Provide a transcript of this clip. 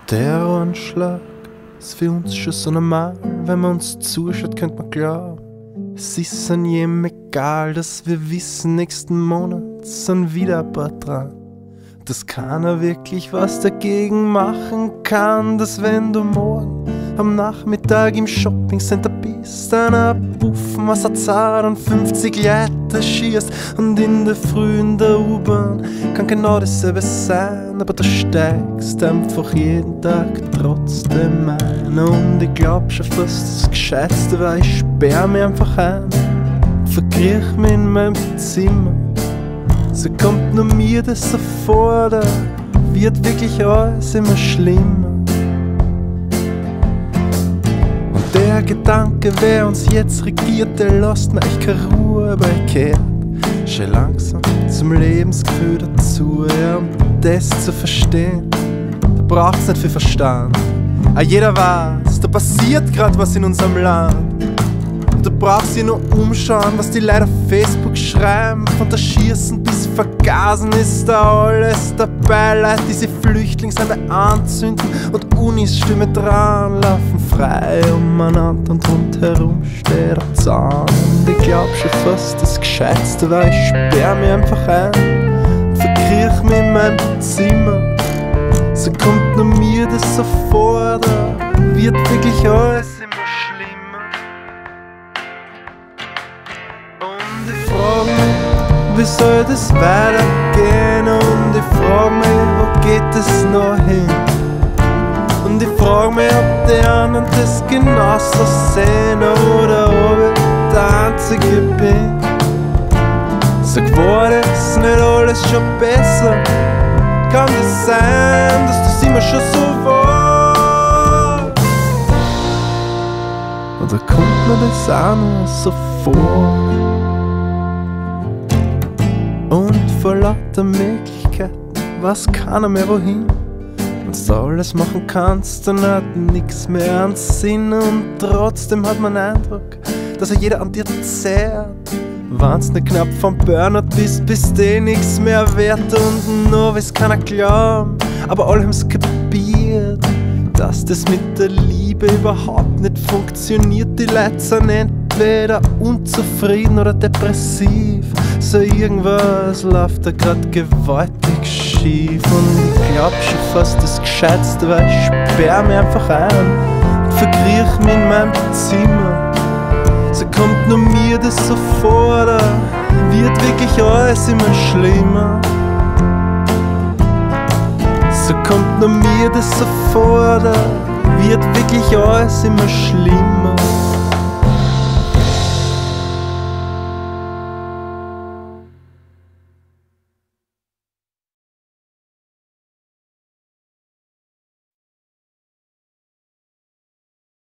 Terroranschlag ist für uns schon so normal. Wenn man uns zuschaut, könnte man glauben, es ist an jedem egal, dass wir wissen, nächsten Monat sind wieder ein paar dran. Dass keiner wirklich was dagegen machen kann, dass wenn du morgen am Nachmittag im Shoppingcenter bist, dann Puffen was er zahlt und 50 Leute schießt und in der Früh in der U-Bahn kann genau dasselbe sein, aber du steigst einfach jeden Tag trotzdem ein. Und ich glaub schon fast das Gescheitste war, ich sperr mich einfach ein, verkriech mich in meinem Zimmer. So kommt nur mir das so vor, da wird wirklich alles immer schlimmer. Und der Gedanke, wer uns jetzt regiert, der lässt mir echt keine Ruhe, aber ich kehrt schon langsam zum Lebensgefühl dazu. Ja, um das zu verstehen, da braucht's nicht viel Verstand. Aber jeder weiß, da passiert grad was in unserem Land. Du brauchst dir nur umschauen, was die Leute auf Facebook schreiben. Von der Schießen bis Vergasen ist da alles dabei. Leute, die sich Flüchtlingsheime anzünden und Unis Stimme dran, laufen frei umeinander und rundherum steht der Zaun. Und ich glaub schon fast das Gescheitste war, ich sperr mich einfach ein und verkriech mich in meinem Zimmer. So kommt nur mir das so vor, da wird wirklich alles immer schlimmer. Und ich frag mich, wie soll das weitergehen? Und ich frag mich, wo geht es noch hin? Und ich frag mich, ob die anderen das genauso sehen oder ob ich der Einzige bin. Sag, war das nicht alles schon besser? Kann das sein, dass das immer schon so war? Oder kommt mir das auch nur so vor? Und vor lauter Möglichkeiten weiß keiner mehr wohin. Wenn du alles machen kannst, dann hat nix mehr an Sinn. Und trotzdem hat man den Eindruck, dass jeder an dir zehrt. Wenn's nicht knapp vom Burnout bist eh nix mehr wert. Und noch will's keiner glauben, aber alle haben's kapiert, dass das mit der Liebe überhaupt nicht funktioniert. Die Leute sind entweder unzufrieden oder depressiv. So irgendwas läuft da grad gewaltig schief. Und ich glaub schon fast das Gescheitste war, ich sperr mich einfach ein und verkriech mich in meinem Zimmer. So kommt nur mir das so vor, da wird wirklich alles immer schlimmer. So kommt nur mir das so vor, da wird wirklich alles immer schlimmer.